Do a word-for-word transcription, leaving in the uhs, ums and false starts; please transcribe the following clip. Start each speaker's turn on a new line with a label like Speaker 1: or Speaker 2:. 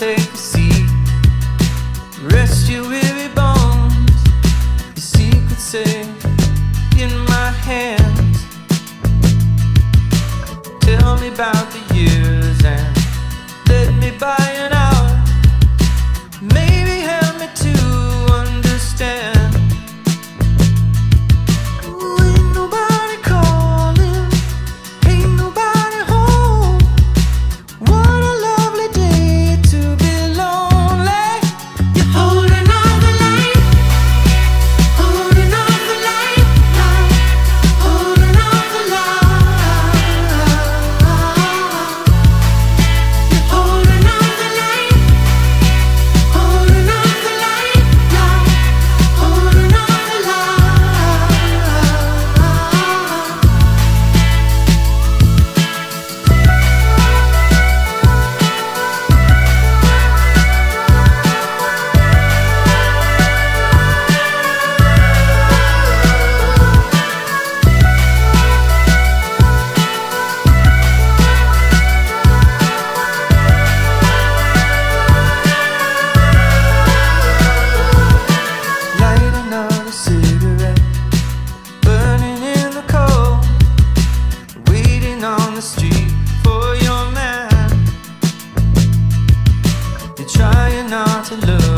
Speaker 1: take a seat, rest your weary bones, your secrets safe in my hands. Tell me about the years and let me buy an hour. Maybe help me to understand. On the street for your man, you're trying not to look.